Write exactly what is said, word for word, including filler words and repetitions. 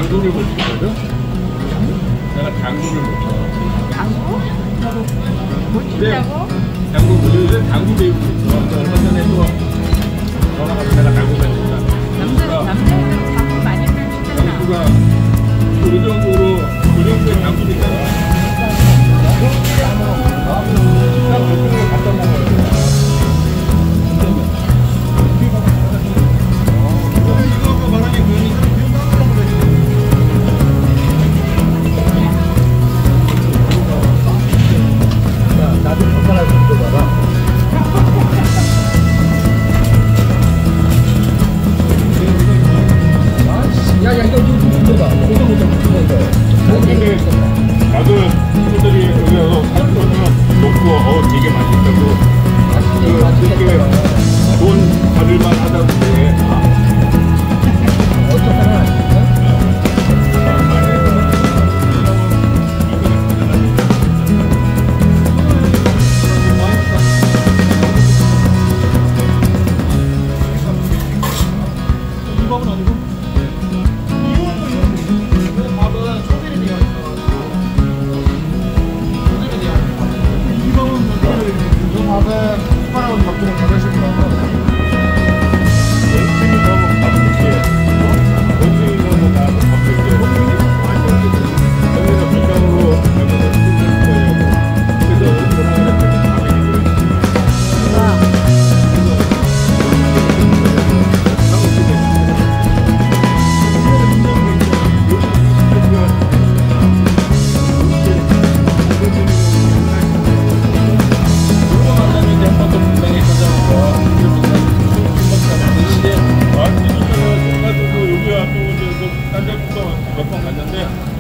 당구를 못 치거든? 내가 당구를 못 쳐. 당구? 못 친다고? 당구 무료에서 당구 배우고 있어. 얼마 전에 또 전화 가서 내가 당구 배웠다. 남자, 남자애들은 당구 많이 배우시잖아. 당구가 그 정도로, 그 정도의 당구니까. 그냥 그쪽으로 갖다 먹어야 돼. 이거 말하니 그러니까 나도 젓가락 좀 줘봐라. 야야 이거 좀 줘봐. 이거 좀 줘봐. 근데 나도 친구들이 여기 와서 사주면 먹고 어 되게 맛있다고. 그 되게 돈 받을만 하다고 그래. 어떡하나. 몇 번 갔는데